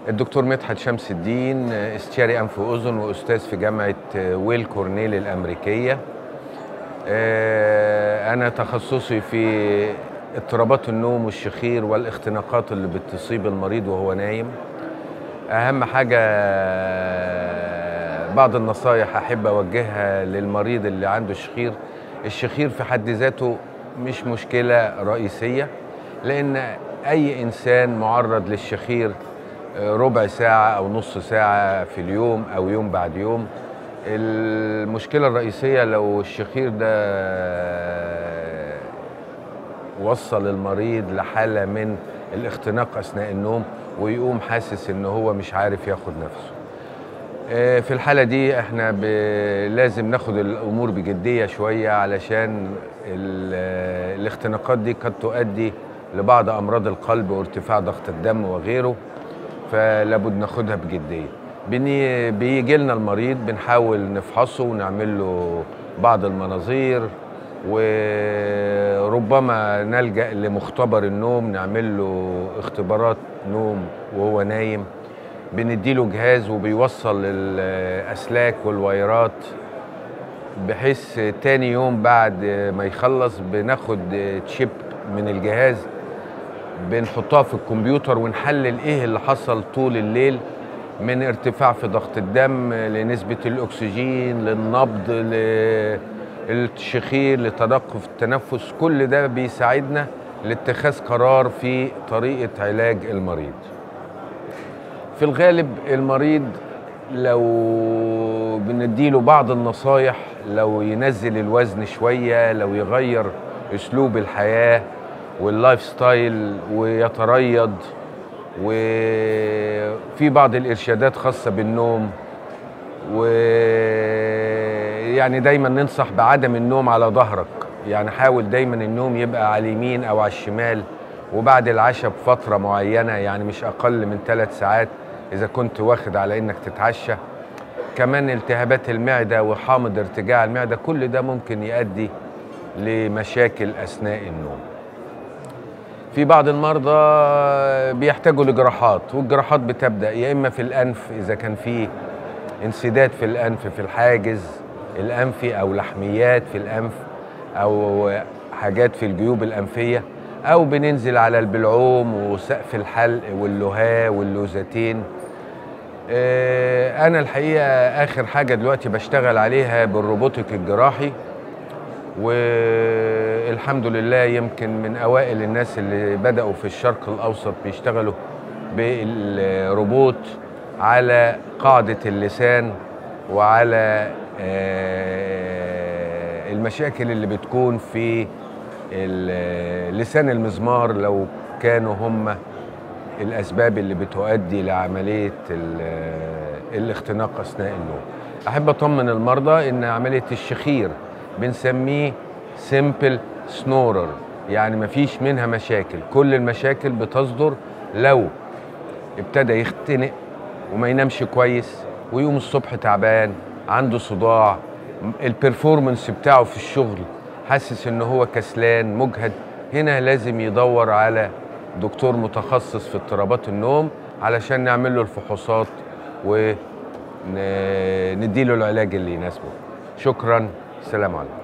الدكتور مدحت شمس الدين، استشاري أنف وأذن وأستاذ في جامعة ويل كورنيل الأمريكية. أنا تخصصي في اضطرابات النوم والشخير والاختناقات اللي بتصيب المريض وهو نايم. أهم حاجة بعض النصايح أحب أوجهها للمريض اللي عنده شخير. الشخير في حد ذاته مش مشكلة رئيسية، لأن أي إنسان معرض للشخير ربع ساعة أو نص ساعة في اليوم أو يوم بعد يوم. المشكلة الرئيسية لو الشخير ده وصل المريض لحالة من الاختناق أثناء النوم ويقوم حاسس إن هو مش عارف ياخد نفسه. في الحالة دي احنا لازم ناخد الأمور بجدية شوية، علشان الاختناقات دي قد تؤدي لبعض أمراض القلب وارتفاع ضغط الدم وغيره، فلابد ناخدها بجدية. بيجي لنا المريض بنحاول نفحصه ونعمل له بعض المناظير، وربما نلجأ لمختبر النوم نعمل له اختبارات نوم وهو نايم. بنديله جهاز وبيوصل الأسلاك والوايرات، بحيث تاني يوم بعد ما يخلص بناخد تشيب من الجهاز بنحطها في الكمبيوتر ونحلل ايه اللي حصل طول الليل من ارتفاع في ضغط الدم لنسبة الأكسجين للنبض للشخير لتدفق التنفس. كل ده بيساعدنا لاتخاذ قرار في طريقة علاج المريض. في الغالب المريض لو بنديله بعض النصايح، لو ينزل الوزن شوية، لو يغير أسلوب الحياة واللايف ستايل ويتريض، وفي بعض الإرشادات خاصة بالنوم، ويعني دايما ننصح بعدم النوم على ظهرك. يعني حاول دايما النوم يبقى على اليمين أو على الشمال، وبعد العشاء بفترة معينة، يعني مش أقل من 3 ساعات إذا كنت واخد على إنك تتعشى. كمان التهابات المعدة وحامض ارتجاع المعدة كل ده ممكن يؤدي لمشاكل أثناء النوم. في بعض المرضى بيحتاجوا لجراحات، والجراحات بتبدأ يا إما في الأنف إذا كان في انسداد في الأنف في الحاجز الأنفي، أو لحميات في الأنف، أو حاجات في الجيوب الأنفية، أو بننزل على البلعوم وسقف الحلق واللهاه واللوزتين. أنا الحقيقة آخر حاجة دلوقتي بشتغل عليها بالروبوتيك الجراحي، والحمد لله يمكن من أوائل الناس اللي بدأوا في الشرق الأوسط بيشتغلوا بالروبوت على قاعدة اللسان وعلى المشاكل اللي بتكون في لسان المزمار، لو كانوا هم الأسباب اللي بتؤدي لعملية الاختناق أثناء النوم. أحب أطمن المرضى إن عملية الشخير بنسميه سيمبل سنورر، يعني مفيش منها مشاكل. كل المشاكل بتصدر لو ابتدى يختنق وما ينامش كويس ويقوم الصبح تعبان، عنده صداع، البرفورمانس بتاعه في الشغل حاسس ان هو كسلان مجهد. هنا لازم يدور على دكتور متخصص في اضطرابات النوم علشان نعمل له الفحوصات ونديله العلاج اللي يناسبه. شكرا، السلام عليكم.